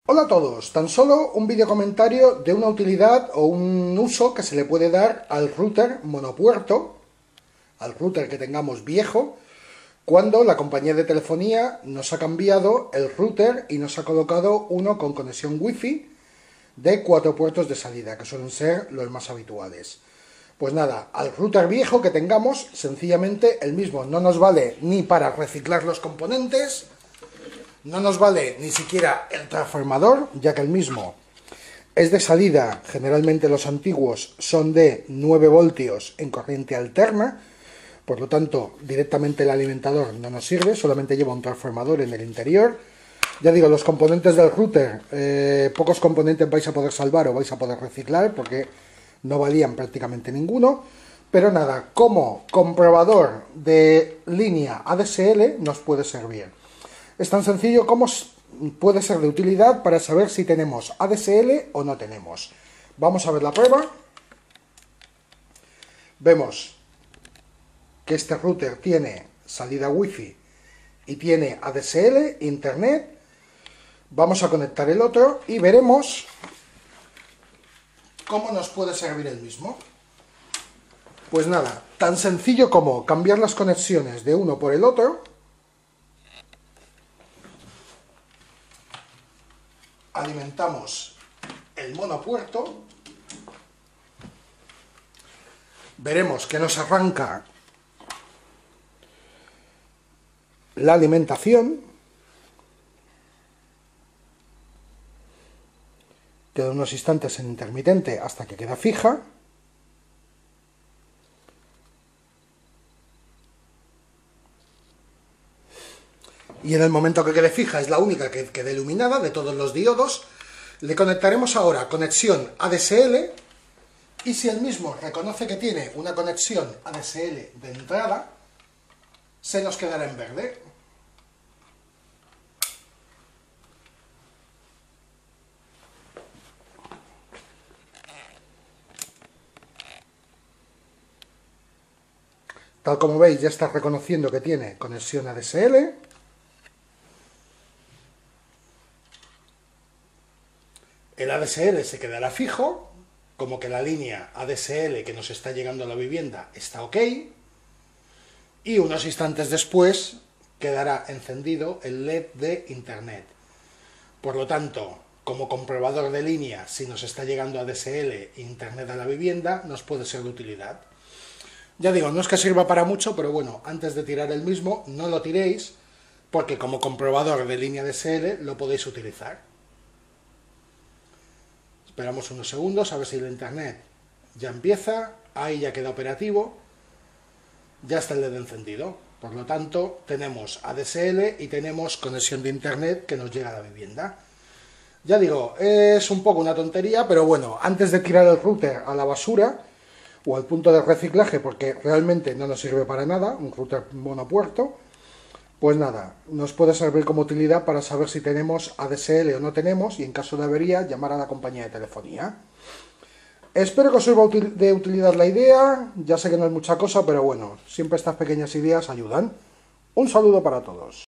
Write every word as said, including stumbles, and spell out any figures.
Hola a todos, tan solo un vídeo comentario de una utilidad o un uso que se le puede dar al router monopuerto, al router que tengamos viejo, cuando la compañía de telefonía nos ha cambiado el router y nos ha colocado uno con conexión wifi de cuatro puertos de salida, que suelen ser los más habituales. Pues nada, al router viejo que tengamos, sencillamente el mismo no nos vale ni para reciclar los componentes. No nos vale ni siquiera el transformador, ya que el mismo es de salida, generalmente los antiguos son de nueve voltios en corriente alterna, por lo tanto directamente el alimentador no nos sirve, solamente lleva un transformador en el interior. Ya digo, los componentes del router, eh, pocos componentes vais a poder salvar o vais a poder reciclar, porque no valían prácticamente ninguno, pero nada, como comprobador de línea A D S L nos puede servir. Es tan sencillo como puede ser de utilidad para saber si tenemos A D S L o no tenemos. Vamos a ver la prueba. Vemos que este router tiene salida wifi y tiene A D S L, internet. Vamos a conectar el otro y veremos cómo nos puede servir el mismo. Pues nada, tan sencillo como cambiar las conexiones de uno por el otro. Alimentamos el monopuerto, veremos que nos arranca la alimentación, queda unos instantes en intermitente hasta que queda fija, y en el momento que quede fija es la única que quede iluminada de todos los diodos. Le conectaremos ahora conexión A D S L, y si el mismo reconoce que tiene una conexión A D S L de entrada, se nos quedará en verde. Tal como veis, ya está reconociendo que tiene conexión A D S L. El A D S L se quedará fijo, como que la línea A D S L que nos está llegando a la vivienda está ok, y unos instantes después quedará encendido el L E D de internet. Por lo tanto, como comprobador de línea, si nos está llegando A D S L e internet a la vivienda, nos puede ser de utilidad. Ya digo, no es que sirva para mucho, pero bueno, antes de tirar el mismo, no lo tiréis, porque como comprobador de línea A D S L lo podéis utilizar. Esperamos unos segundos a ver si el internet ya empieza. Ahí ya queda operativo. Ya está el L E D encendido. Por lo tanto, tenemos A D S L y tenemos conexión de internet que nos llega a la vivienda. Ya digo, es un poco una tontería, pero bueno, antes de tirar el router a la basura o al punto de reciclaje, porque realmente no nos sirve para nada, un router monopuerto, pues nada, nos puede servir como utilidad para saber si tenemos A D S L o no tenemos, y en caso de avería, llamar a la compañía de telefonía. Espero que os sirva de utilidad la idea. Ya sé que no es mucha cosa, pero bueno, siempre estas pequeñas ideas ayudan. Un saludo para todos.